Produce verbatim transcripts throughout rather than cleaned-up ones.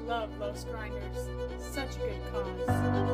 love Los Grinders. Such a good cause.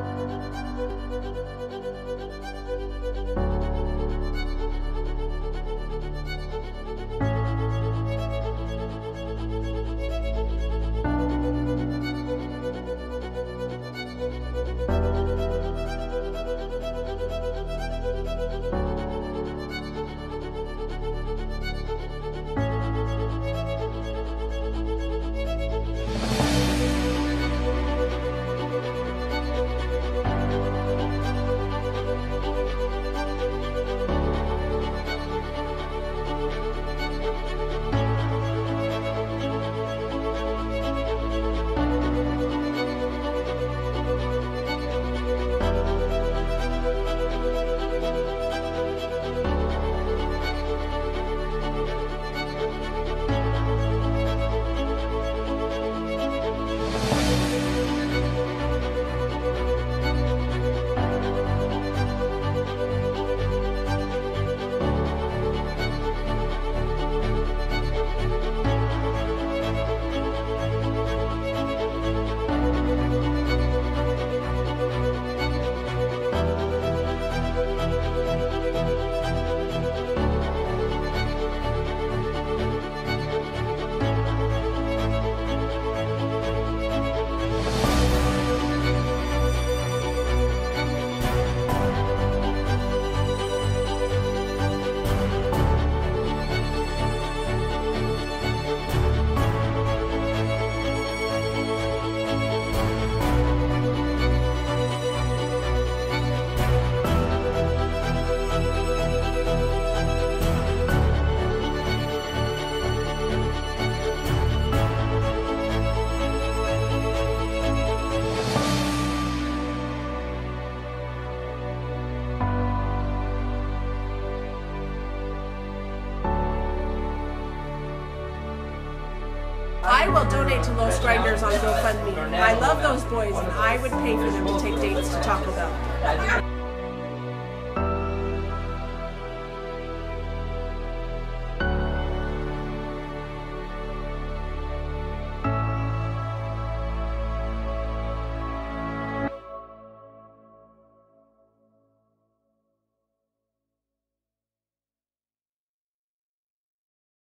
I will donate to Los Grinders on GoFundMe. I love those boys and I would pay for them to take dates to Taco Bell.